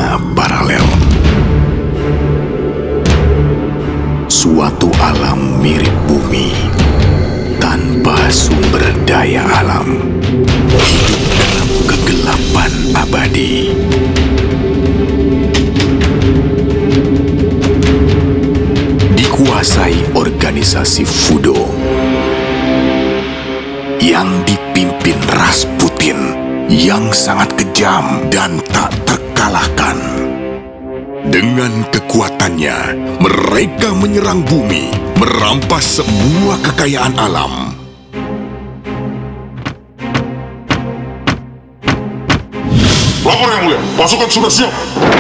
zona paralel. Suatu alam mirip bumi, tanpa sumber daya alam, hidup dalam kegelapan abadi. Dikuasai organisasi Fudo yang dipimpin Rasputin yang sangat kejam dan tak terkalahkan. Dengan kekuatannya, mereka menyerang bumi, merampas semua kekayaan alam. Lapor yang mulia, pasukan sudah siap.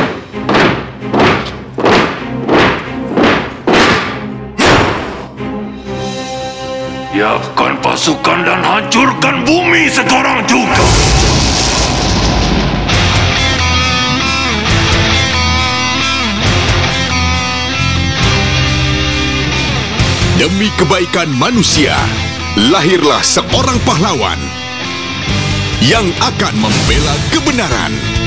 Siapkan pasukan dan hancurkan bumi sekarang juga. Demi kebaikan manusia, lahirlah seorang pahlawan yang akan membela kebenaran.